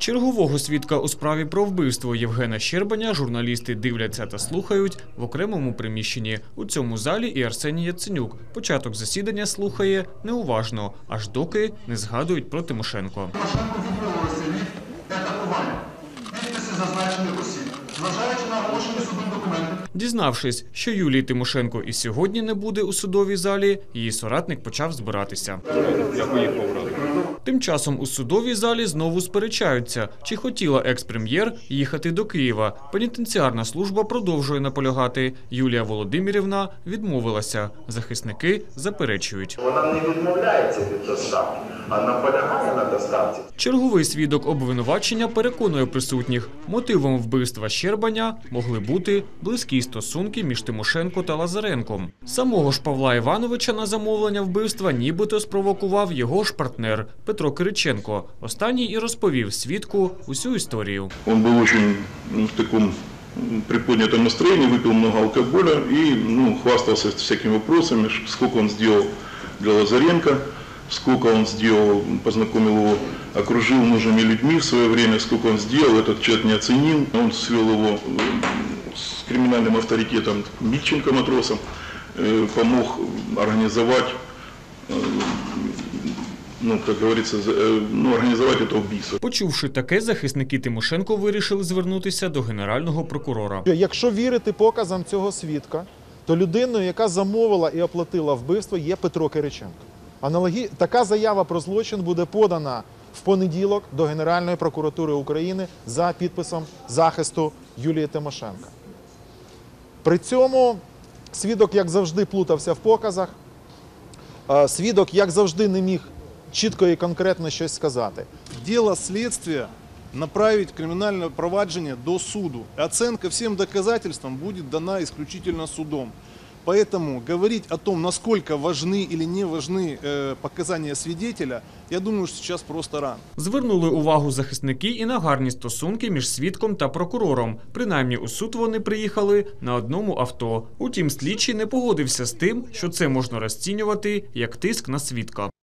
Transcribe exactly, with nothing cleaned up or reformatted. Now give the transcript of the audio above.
Чергового свідка у справі про вбивство Євгена Щербаня журналісти дивляться та слухають в окремому приміщенні. У цьому залі і Арсеній Яценюк. Початок засідання слухає неуважно, аж доки не згадують про Тимошенко. Тимошенко відмовилася від етапування. Підписи зазначених осіб. Зважаючи на оголошені судом документи. Дізнавшись, що Юлії Тимошенко і сьогодні не буде у судовій залі, її соратник почав збиратися. Я поїхав одразу. Тим часом у судовій залі знову сперечаються, чи хотіла екс-прем'єр їхати до Києва. Пенітенціарна служба продовжує наполягати. Юлія Володимирівна відмовилася. Захисники заперечують. Вона не відмовляється від доставки, а наполягає на доставці. Черговий свідок обвинувачення переконує присутніх. Мотивом вбивства Щербаня могли бути близькі стосунки між Тимошенко та Лазаренком. Самого ж Павла Івановича на замовлення вбивства нібито спровокував його ж партнер Петро Кириченко. Останній і розповів свідку усю історію. Він був дуже ну, в такому приподнятом настроении, выпил много алкоголя и ну, хвастался всякими вопросами, сколько он сделал для Лазаренко, сколько он сделал, познакомил его, окружил нужными людьми в свое время, сколько он сделал, этот человек не оценил. Он свел его с криминальным авторитетом Митченко матросом, помог организовать, ну, как говорится, ну, організувати це вбивство. Почувши таке, захисники Тимошенко вирішили звернутися до Генерального прокурора. Якщо вірити показам цього свідка, то людиною, яка замовила і оплатила вбивство, є Петро Кириченко. Аналогі... Така заява про злочин буде подана в понеділок до Генеральної прокуратури України за підписом захисту Юлії Тимошенко. При цьому свідок, як завжди, плутався в показах, свідок, як завжди, не міг чітко і конкретно щось сказати. Дело следствия направить криминальное проваджение до суду. Оценка всем доказательствам будет дана исключительно судом. Поэтому говорить о том, насколько важны или не важны э, показания свидетеля, я думаю, что сейчас просто рано. Звернули увагу захисники і на гарні стосунки між свідком та прокурором. Принаймні у суд вони приїхали на одному авто. Утім, слідчий не погодився з тим, що це можна розцінювати як тиск на свідка.